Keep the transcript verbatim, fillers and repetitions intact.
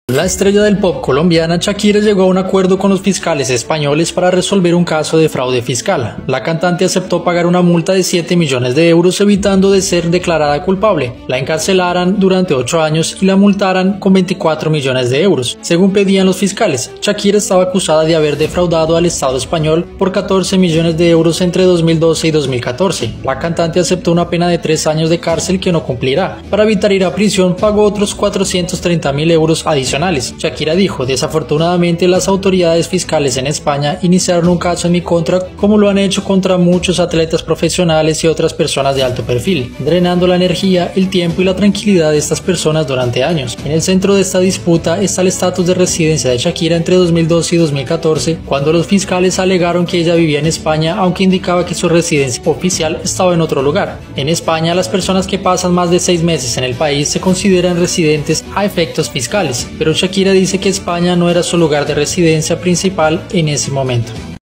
La estrella del pop colombiana Shakira llegó a un acuerdo con los fiscales españoles para resolver un caso de fraude fiscal. La cantante aceptó pagar una multa de siete millones de euros evitando de ser declarada culpable. La encarcelaran durante ocho años y la multaran con veinticuatro millones de euros, según pedían los fiscales. Shakira estaba acusada de haber defraudado al Estado español por catorce millones de euros entre dos mil doce y dos mil catorce. La cantante aceptó una pena de tres años de cárcel que no cumplirá. Para evitar ir a prisión, pagó otros cuatrocientos treinta mil euros adicionales. Shakira dijo: desafortunadamente las autoridades fiscales en España iniciaron un caso en mi contra, como lo han hecho contra muchos atletas profesionales y otras personas de alto perfil, drenando la energía, el tiempo y la tranquilidad de estas personas durante años. En el centro de esta disputa está el estatus de residencia de Shakira entre dos mil doce y dos mil catorce, cuando los fiscales alegaron que ella vivía en España, aunque indicaba que su residencia oficial estaba en otro lugar. En España, las personas que pasan más de seis meses en el país se consideran residentes a efectos fiscales, pero Shakira dice que España no era su lugar de residencia principal en ese momento.